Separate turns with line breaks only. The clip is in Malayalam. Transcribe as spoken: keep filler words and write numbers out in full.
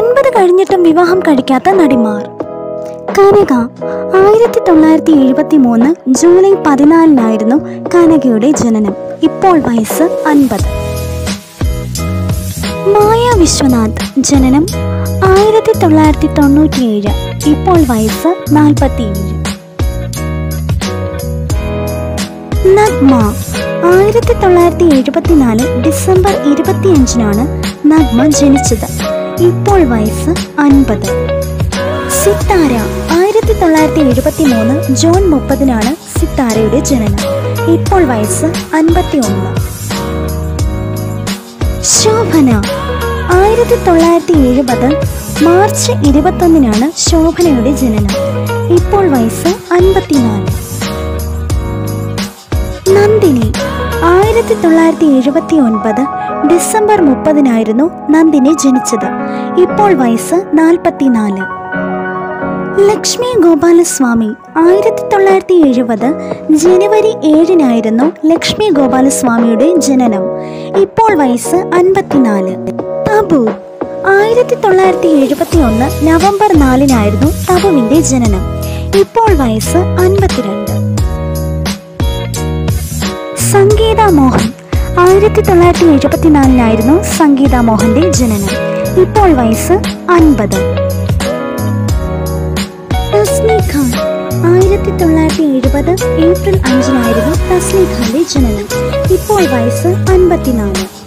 അൻപത് കഴിഞ്ഞിട്ടും വിവാഹം കഴിക്കാത്ത നടിമാർ. കനക. ആയിരത്തി തൊള്ളായിരത്തി എഴുപത്തി മൂന്ന് ജൂലൈ പതിനാലിനായിരുന്നു കനകയുടെ ജനനം. ഇപ്പോൾ വയസ്സ് അൻപത്. മായ വിശ്വനാഥ്. ജനനം ആയിരത്തി തൊള്ളായിരത്തി തൊണ്ണൂറ്റിയേഴ്. ഇപ്പോൾ വയസ്സ് നാൽപ്പത്തിയേഴ്. നഗ്മ. ആയിരത്തി തൊള്ളായിരത്തി എഴുപത്തിനാല് ഡിസംബർ ഇരുപത്തിയഞ്ചിനാണ് നഗ്മ ജനിച്ചത്. ഇപ്പോൾ വയസ്സ് അൻപത്. സിത്താര. ആയിരത്തി തൊള്ളായിരത്തി എഴുപത്തി മൂന്ന് ജൂൺ മുപ്പതിനാണ് സിത്താരയുടെ ജനനം. ഇപ്പോൾ വയസ്സ് അൻപത്തി ഒന്ന്. ശോഭന. ആയിരത്തി തൊള്ളായിരത്തി എഴുപത് മാർച്ച് ഇരുപത്തൊന്നിനാണ് ശോഭനയുടെ ജനനം. ഇപ്പോൾ വയസ്സ് അൻപത്തിനാല്. നന്ദിനി. ആയിരത്തി തൊള്ളായിരത്തി എഴുപത്തി ഒൻപത് ഡിസംബർ മുപ്പതിനായിരുന്നു നന്ദിനി ജനിച്ചത്. ഇപ്പോൾ വയസ്സ് നാൽപ്പത്തിനാല്. ലക്ഷ്മി ഗോപാലസ്വാമി. ആയിരത്തി തൊള്ളായിരത്തി എഴുപത് ജനുവരി ഏഴിനായിരുന്നു ലക്ഷ്മി ഗോപാലസ്വാമിയുടെ ജനനം. ഇപ്പോൾ വയസ്സ് അൻപത്തിനാല്. തബു. ആയിരത്തി തൊള്ളായിരത്തി എഴുപത്തി ഒന്ന് നവംബർ നാലിനായിരുന്നു തബുവിന്റെ ജനനം. ഇപ്പോൾ വയസ്സ് അൻപത്തിരണ്ട്. സംഗീത മോഹൻ. ആയിരത്തി തൊള്ളായിരത്തി എഴുപത്തിനാലിനായിരുന്നു സംഗീത മോഹന്റെ ജനനം. ഇപ്പോൾ വയസ്സ് അൻപത്. തസ്നി ഖാൻ. ആയിരത്തി തൊള്ളായിരത്തി എഴുപത് ഏപ്രിൽ അഞ്ചിനായിരുന്നു തസ്നി ഖാന്റെ ജനനം. ഇപ്പോൾ വയസ്സ് അൻപത്തിനാല്.